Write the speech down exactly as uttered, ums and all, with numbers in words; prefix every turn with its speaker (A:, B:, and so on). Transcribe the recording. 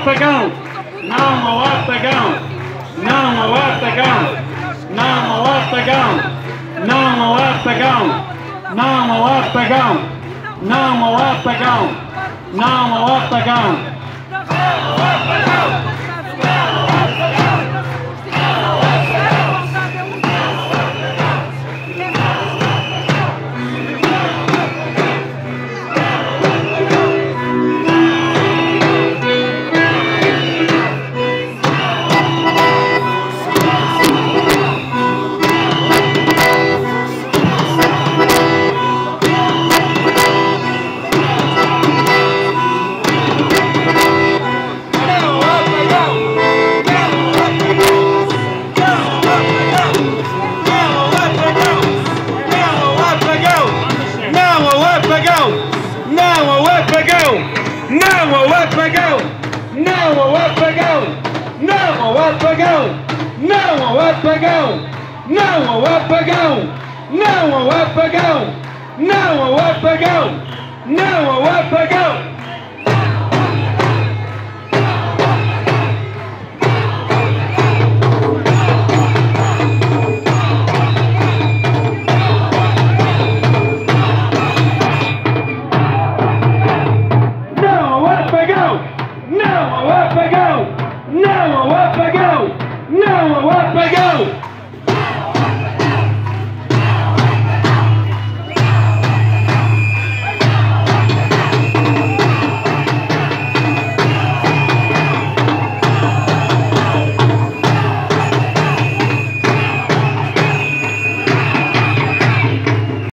A: apagão! Não ao apagão! Não ao apagão! Não ao apagão! Não ao apagão! Não ao apagão! Não ao apagão! Não ao apagão! Não ao apagão! Não ao apagão! Não ao apagão! Não ao apagão! Não ao apagão! Não ao apagão! Não ao apagão! Não ao apagão! Não ao apagão! Não ao apagão! Não ao apagão! Não ao apagão!